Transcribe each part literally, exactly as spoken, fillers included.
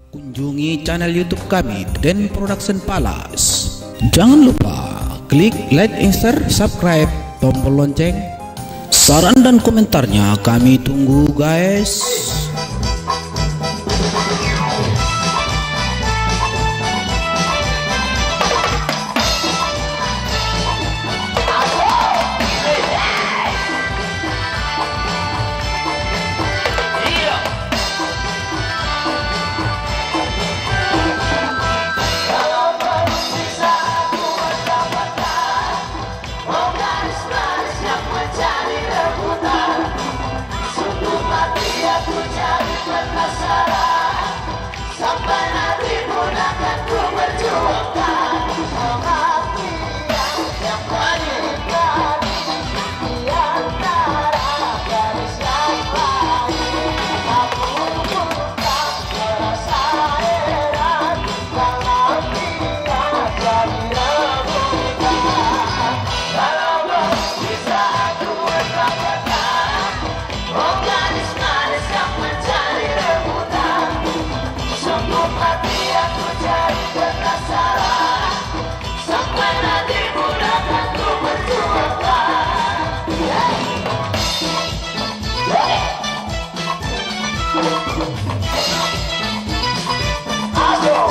Kunjungi channel YouTube kami, Den Production Palace. Jangan lupa klik like, share, subscribe, tombol lonceng. Saran dan komentarnya kami tunggu, guys. Sampai nanti pun akan ku berjuangkan. Oh, hati yang paling indah di antara garis yang lain. Aku pun tak merasa heran kalau dia jadi rebutan. Kalau bisa aku mendapatkan, oh gadis manis yang mencari rebutan. Sungguh hati aku cari penasaran, sampai nanti pun akan ku berjuangkan. Ayo,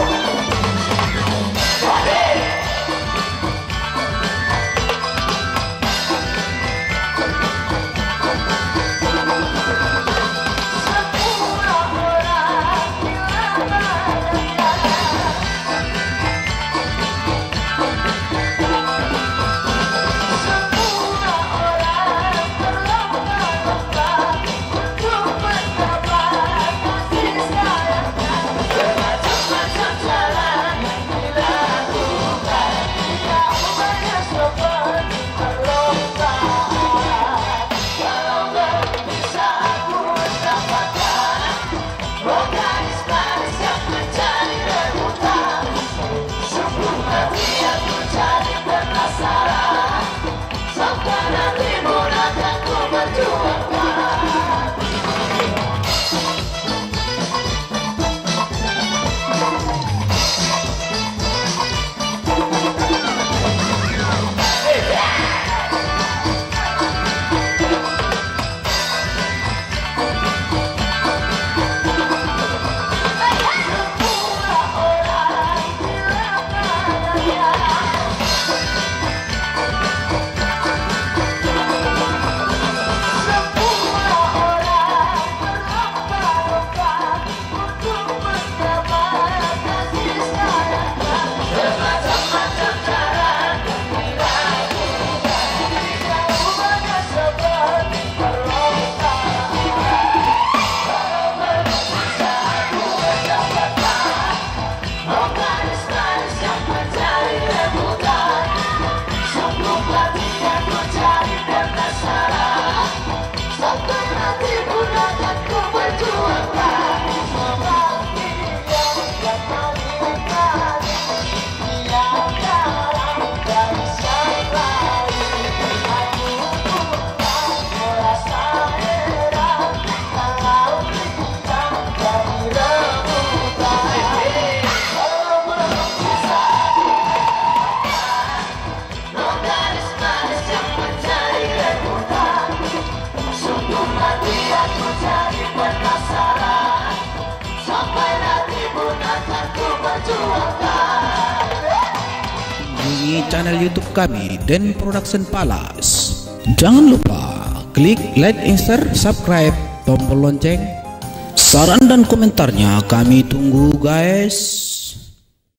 Kunjungi channel YouTube kami, Den Production Palace. Jangan lupa klik like, share, subscribe, tombol lonceng. Saran dan komentarnya kami tunggu, guys.